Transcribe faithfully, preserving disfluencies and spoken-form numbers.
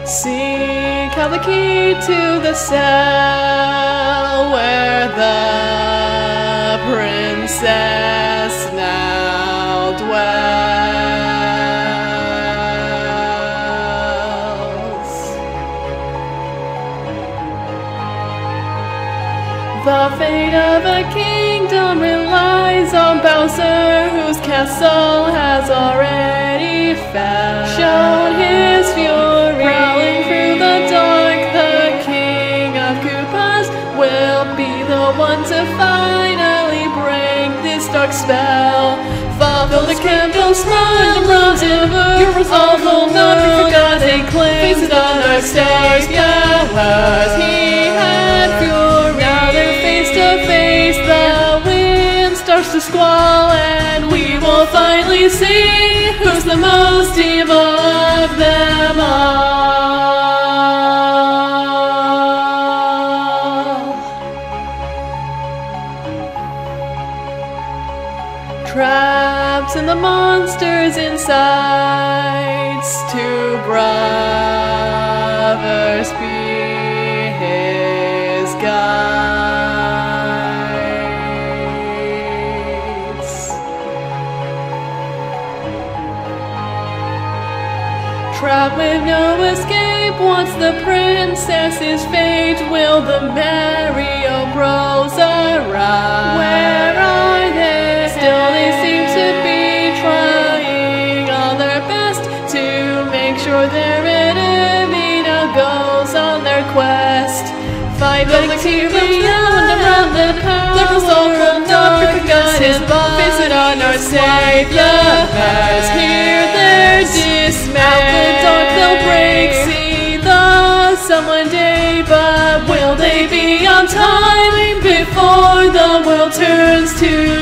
Seek out the key to the cell where the princess now dwells. The fate of a kingdom relies on Bowser, whose castle has already fell. Shown his fury, prowling through the dark, the king of Koopas will be the one to finally break this dark spell. Follow the candle, smile, rose in yours all will not be forgotten. Claims it on our savior, as he had fury. Now they're face to face, the wind starts to squall, and we will finally see who's the most evil of them all. Traps and the monsters inside, two brothers be his guides. Trapped with no escape, once the princess's fate, will the Mario Bros arrive? Where are they? Still they seem to be trying all their best to make sure their enemy now goes on their quest. Fight the bacteria and around the power, the result will not be forgotten. Face it on our savior, as hear their dismay. Out the dark they'll break, see the sun one day, but will they be on time before the world turns to